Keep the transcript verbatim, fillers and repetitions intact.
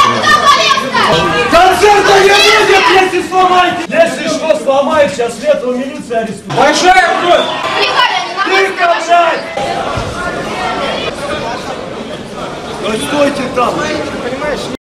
Концерта не будет, если сломаете! Если что сломаете, сейчас светлую милицию арестуют. Большая кровь! Тихо, блядь! Ну стойте там!